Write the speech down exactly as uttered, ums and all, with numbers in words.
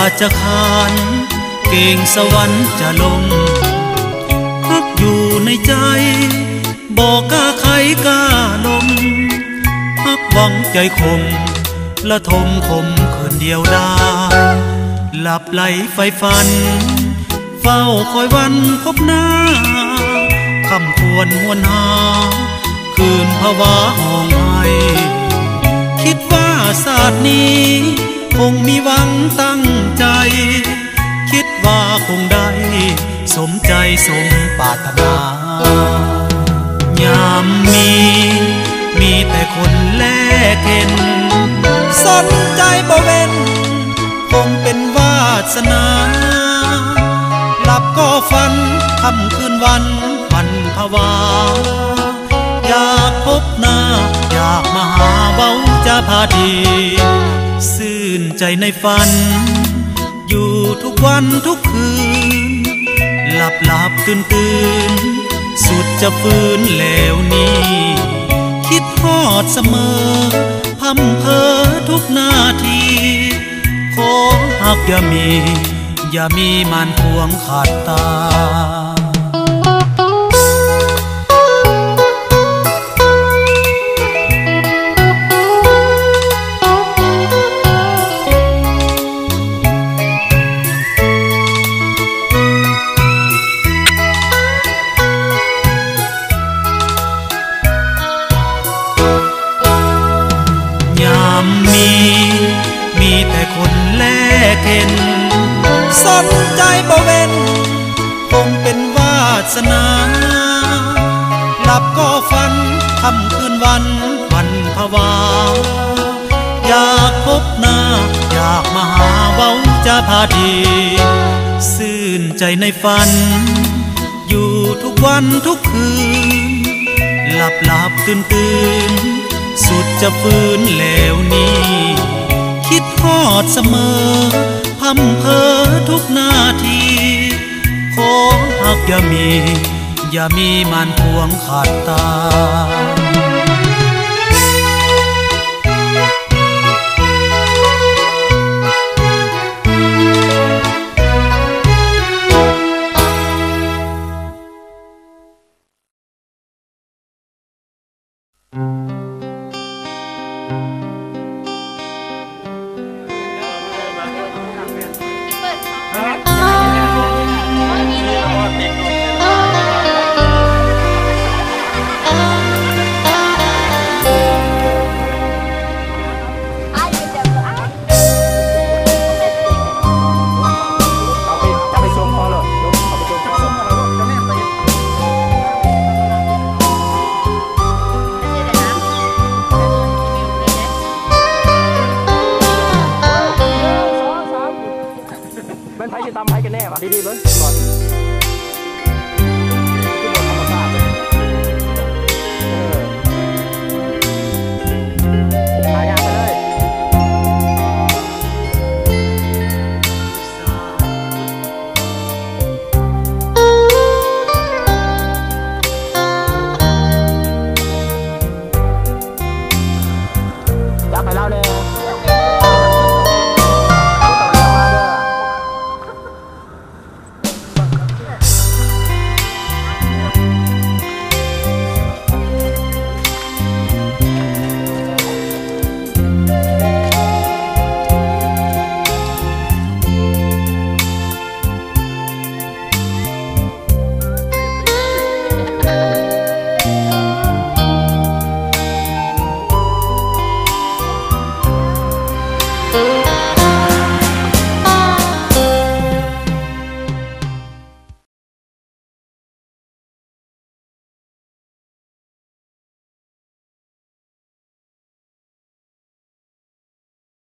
จะขานเก่งสวรรค์จะลงพักอยู่ในใจบอกกล้าใครกล้าลมพักหวังใจคมละทมคมคืนเดียวได้หลับไหลไฟฟันเฝ้าคอยวันพบหน้าคำควรหวนหาคืนภาวะห้องไห้คิดว่าศาสตร์นี้คงมีหวังตั้งใจคิดว่าคงได้สมใจสมปรารถนายามมีมีแต่คนแลกเห็นสนใจบ่เว้นคงเป็นวาสนาหลับก็ฝันค่ำคืนวันวันภาวาอยากพบหน้าอยากมาหาเว้าจะพาดีซื่นใจในฝันอยู่ทุกวันทุกคืนหลับหลับตื่นตื่นสุดจะฟื้นแล้วนี้คิดทอดเสมอพำเพอทุกนาทีขอหักอย่ามีอย่ามีมานพวงขาดตายามมีมีแต่คนแลกเห็นสนใจบ่เว้นคงเป็นวาสนาหลับก็ฝันค่ำคืนวันวันภาวาอยากพบหน้าอยากมาหาเว้าจะพาดีซื่นใจในฝันอยู่ทุกวันทุกคืนหลับหลับตื่นตื่นสุดจะฟื้นแล้วนี้คิดทอดเสมอพำเพอทุกนาทีขอหักอย่ามีอย่ามีมานพวงขาดตาเป็นไพ่ที่ตามไพ่กันแน่ป่ะดีๆเบิ้งก่อน